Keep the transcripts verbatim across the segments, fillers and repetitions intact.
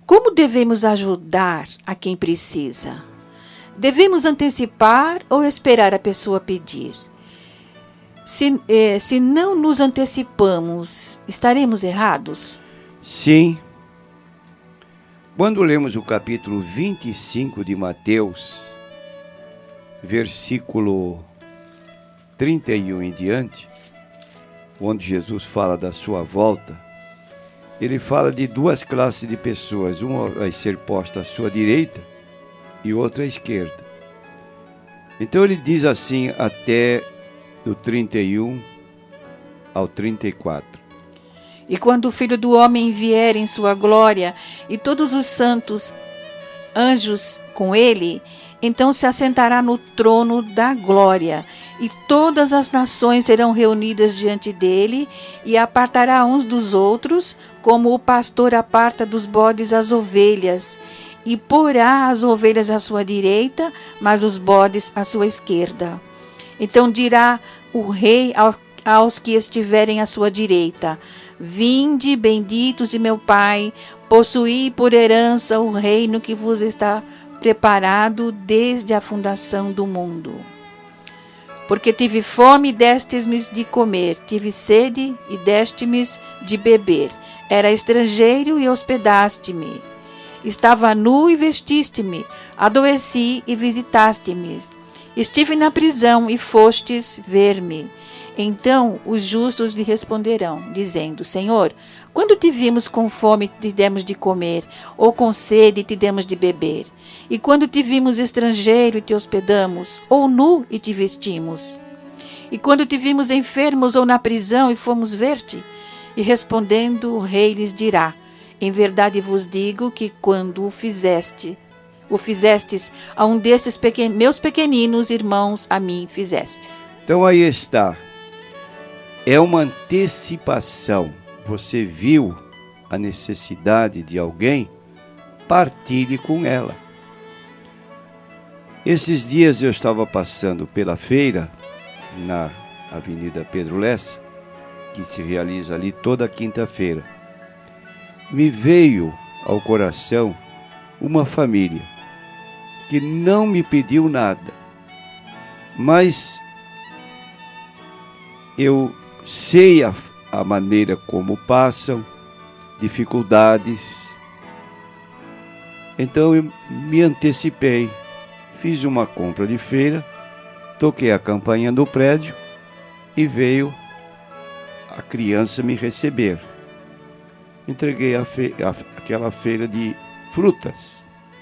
Como devemos ajudar a quem precisa? Devemos antecipar ou esperar a pessoa pedir? Se, eh, se não nos antecipamos, estaremos errados? Sim. Quando lemos o capítulo vinte e cinco de Mateus, versículo trinta e um em diante, onde Jesus fala da sua volta, ele fala de duas classes de pessoas. Uma vai ser posta à sua direita e outra à esquerda. Então ele diz assim até do trinta e um ao trinta e quatro. E quando o Filho do Homem vier em sua glória, e todos os santos anjos com ele, então se assentará no trono da glória, e todas as nações serão reunidas diante dele, e apartará uns dos outros, como o pastor aparta dos bodes as ovelhas, e porá as ovelhas à sua direita, mas os bodes à sua esquerda. Então dirá o rei aos que estiverem à sua direita: Vinde, benditos de meu Pai, possuí por herança o reino que vos está preparado desde a fundação do mundo. Porque tive fome e destes-me de comer, tive sede e deste-me de beber, era estrangeiro e hospedaste-me, estava nu e vestiste-me, adoeci e visitaste-me, estive na prisão e fostes ver-me. Então os justos lhe responderão, dizendo: Senhor, quando te vimos com fome te demos de comer, ou com sede te demos de beber? E quando te vimos estrangeiro e te hospedamos, ou nu e te vestimos? E quando te vimos enfermos ou na prisão e fomos ver-te? E respondendo o rei lhes dirá: Em verdade vos digo que quando o fizeste, o fizestes a um destes pequen- meus pequeninos irmãos, a mim fizestes. Então aí está. É uma antecipação. Você viu a necessidade de alguém, partilhe com ela. Esses dias eu estava passando pela feira, na Avenida Pedro Lessa, que se realiza ali toda quinta-feira. Me veio ao coração uma família que não me pediu nada, mas eu sei a, a maneira como passam, dificuldades. Então eu me antecipei, fiz uma compra de feira, toquei a campainha do prédio e veio a criança me receber. Entreguei a fe, a, aquela feira de frutas.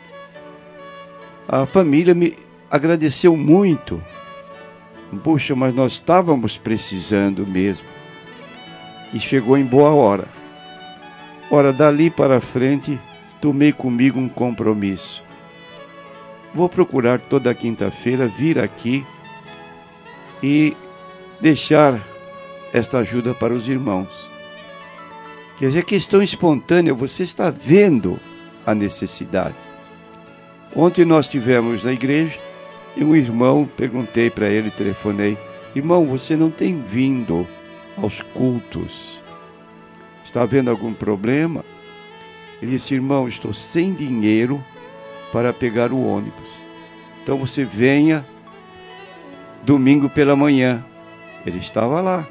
A família me agradeceu muito. Puxa, mas nós estávamos precisando mesmo. E chegou em boa hora. Ora, dali para frente, tomei comigo um compromisso. Vou procurar toda quinta-feira vir aqui e deixar esta ajuda para os irmãos. Quer dizer, questão espontânea, você está vendo a necessidade. Ontem nós tivemos na igreja e um irmão, perguntei para ele, telefonei: irmão, você não tem vindo aos cultos? Está havendo algum problema? Ele disse: irmão, estou sem dinheiro para pegar o ônibus. Então você venha domingo pela manhã. Ele estava lá.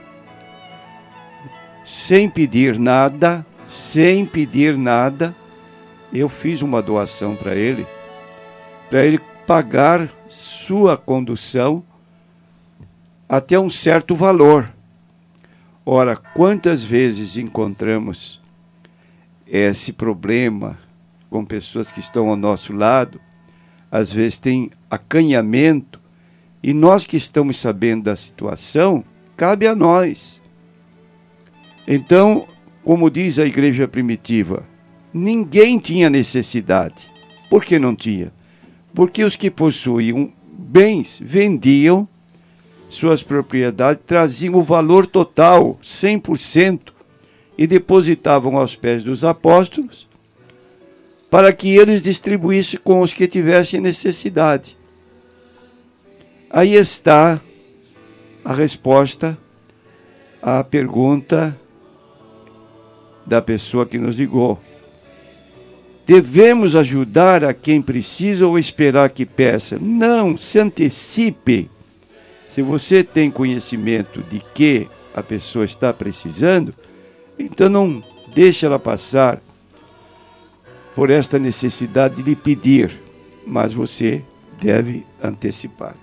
Sem pedir nada, sem pedir nada, eu fiz uma doação para ele, para ele pagar sua condução até um certo valor. Ora, quantas vezes encontramos esse problema com pessoas que estão ao nosso lado, às vezes tem acanhamento, e nós que estamos sabendo da situação, cabe a nós. Então, como diz a igreja primitiva, ninguém tinha necessidade. Por que não tinha? Porque os que possuíam bens vendiam suas propriedades, traziam o valor total, cem por cento, e depositavam aos pés dos apóstolos, para que eles distribuíssem com os que tivessem necessidade. Aí está a resposta à pergunta da pessoa que nos ligou. devemos ajudar a quem precisa ou esperar que peça? Não, se antecipe. Se você tem conhecimento de que a pessoa está precisando, então não deixe ela passar por esta necessidade de lhe pedir, mas você deve antecipar.